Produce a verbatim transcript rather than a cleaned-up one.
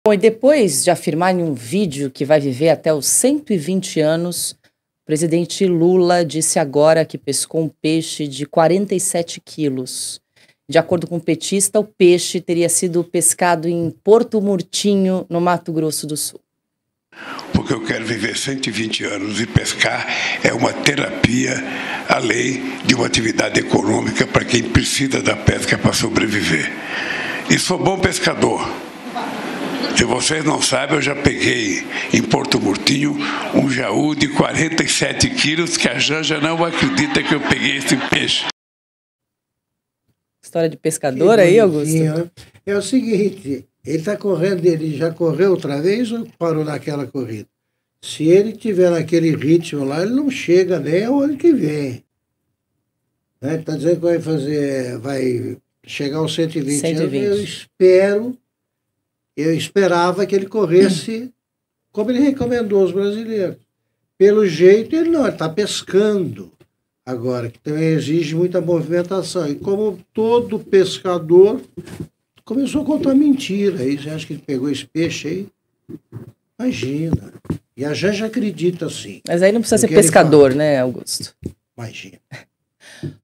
Bom, e depois de afirmar em um vídeo que vai viver até os cento e vinte anos, o presidente Lula disse agora que pescou um peixe de quarenta e sete quilos. De acordo com o petista, o peixe teria sido pescado em Porto Murtinho, no Mato Grosso do Sul. Porque eu quero viver cento e vinte anos e pescar é uma terapia, além de uma atividade econômica para quem precisa da pesca para sobreviver. E sou bom pescador. Se vocês não sabem, eu já peguei em Porto Murtinho um jaú de quarenta e sete quilos, que a Janja não acredita que eu peguei esse peixe. História de pescador aí, Augusto? É o seguinte, ele está correndo, ele já correu outra vez ou parou naquela corrida? Se ele tiver naquele ritmo lá, ele não chega nem ao ano que vem. Né? Ele está dizendo que vai fazer, vai chegar aos cento e vinte, cento e vinte. anos. Eu espero, eu esperava que ele corresse como ele recomendou aos brasileiros. Pelo jeito, ele não, ele está pescando agora, que também exige muita movimentação. E como todo pescador, começou a contar mentira. Aí você acha que ele pegou esse peixe aí? Imagina. E a Janja acredita sim. Mas aí não precisa ser pescador, né, Augusto? Imagina.